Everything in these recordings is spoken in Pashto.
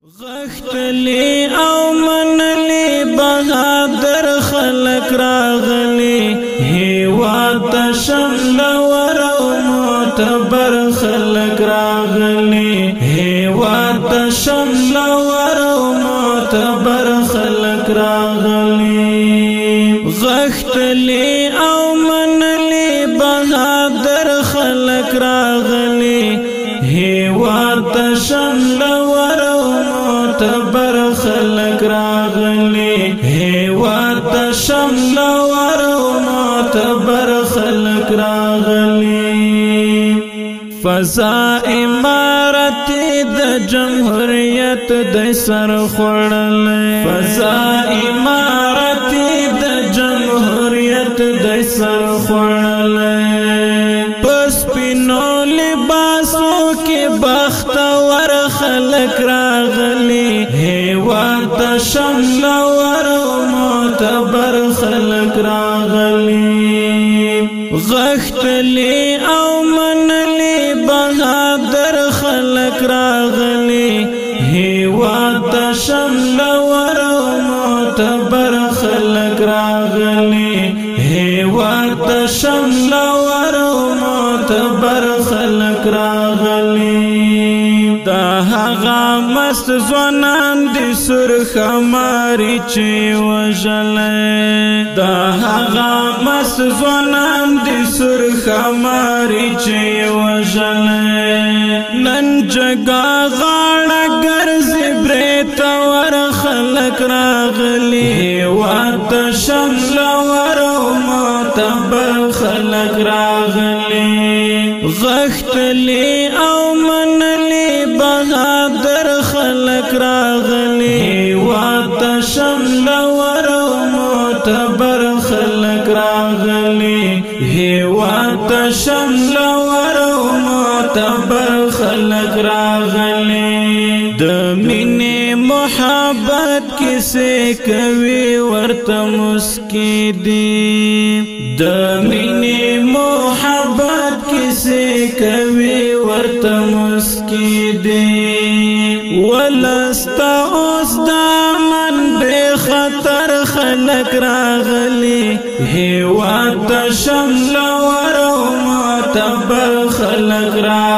غختلی او منلی بهادر خلق راغلی هیوات شمل ورو معتبر خلق راغلی هیوات شمل ورو معتبر خلق راغلی غختلی او منلی بهادر خلق راغلی هیوات شمل ورو معتبر خلق راغلی هیوات شمل ورو معتبر خلق راغلی فضا امارتی د جمهوریت د سر خوړل فضا امارتی د جمهوریت د سر خوړل پس پینو لباسو کې بختور خلق راغلی هیوات شمل ورو معتبر خلق راغلی غختلی او منلی بهادر خلق راغلی هیوات شمل ورو معتبر خلق راغلی هیوات شمل ورو معتبر خلق راغلی دا هغه مست ځوانان دي سرخ ماری چې وژلې دا هغه مست ځوانان دي سرخ ماری چې وژلې نن جګا غاړه ګرځي برېت ور خلق راغلي هیوات شمل ورو معتبر خلق راغلي غختلی او منلی بهادر خلق راغلی هیوات شمل ورو معتبر خلق راغلی هیوات شمل ورو معتبر خلق راغلی د مینې محبت کیسې کوي ورته مسکی دي د مینې محبت کیسې کوي ورته مسکی دي ولستا اوس دامن بے خطر خلق راغلی هیوات شمل ورو معتبر خلق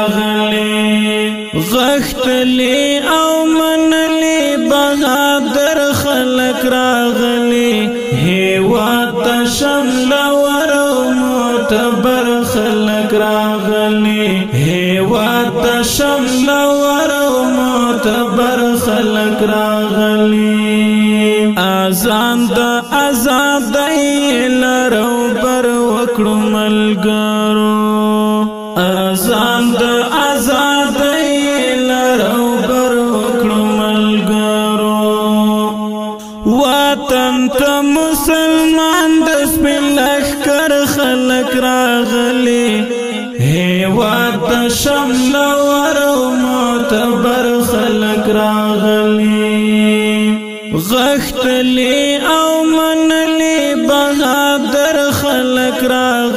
راغلی غختلی او منلی بهادر خلق راغلی هیوات شمل ورو معتبر خلق راغلی هیوات شمل ورو معتبر خلق راغلی اذان د آزادۍ لرو بر وکړو ملګرو اذان د آزادۍ لرو بر وکړو ملګرو وطن ته مسلمان د سپین لښکر خلق راغلی هیوات شمل ورو معتبر خلق راغلی غختلی او منلی بهادر خلق راغلی